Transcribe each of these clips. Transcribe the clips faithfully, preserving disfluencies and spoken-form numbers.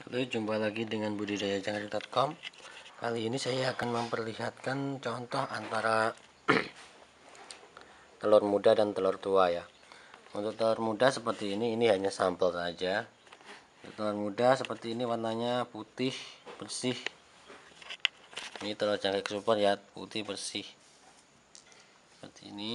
Halo, jumpa lagi dengan budidaya jangkrik titik com. Kali ini saya akan memperlihatkan contoh antara telur muda dan telur tua ya. Untuk telur muda seperti ini, ini hanya sampel saja. Untuk telur muda seperti ini warnanya putih bersih. Ini telur jangkrik super ya, putih bersih. Seperti ini.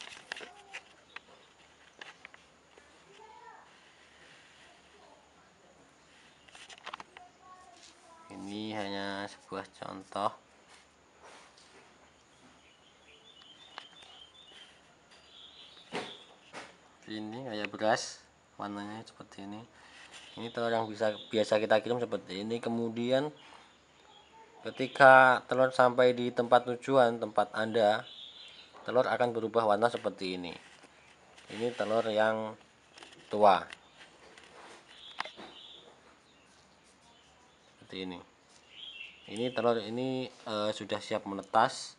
Ini hanya sebuah contoh. Ini kayak beras, warnanya seperti ini. Ini telur yang bisa biasa kita kirim seperti ini. Kemudian ketika telur sampai di tempat tujuan, tempat Anda, telur akan berubah warna seperti ini. Ini telur yang tua. Seperti ini. Ini telur ini e, sudah siap menetas.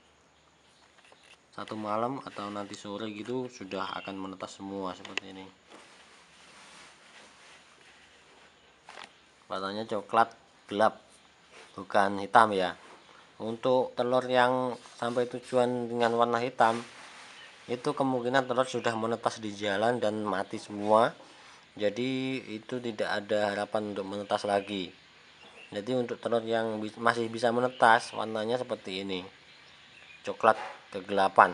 Satu malam atau nanti sore gitu sudah akan menetas semua seperti ini. Warnanya coklat gelap, bukan hitam ya. Untuk telur yang sampai tujuan dengan warna hitam, itu kemungkinan telur sudah menetas di jalan dan mati semua. Jadi itu tidak ada harapan untuk menetas lagi. Jadi untuk telur yang masih bisa menetas, warnanya seperti ini, coklat kegelapan.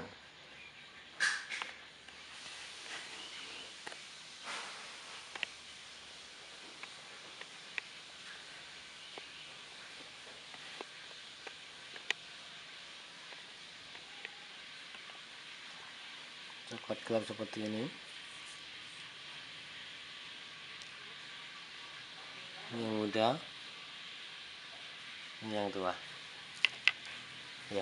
Coklat gelap seperti ini. Ini yang muda, ini yang tua ya.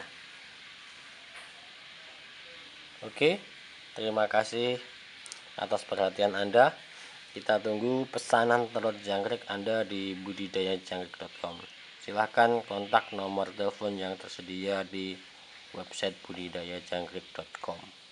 Oke, terima kasih atas perhatian Anda. Kita tunggu pesanan telur jangkrik Anda di budidaya jangkrik titik com. Silahkan kontak nomor telepon yang tersedia di website budidaya jangkrik titik com.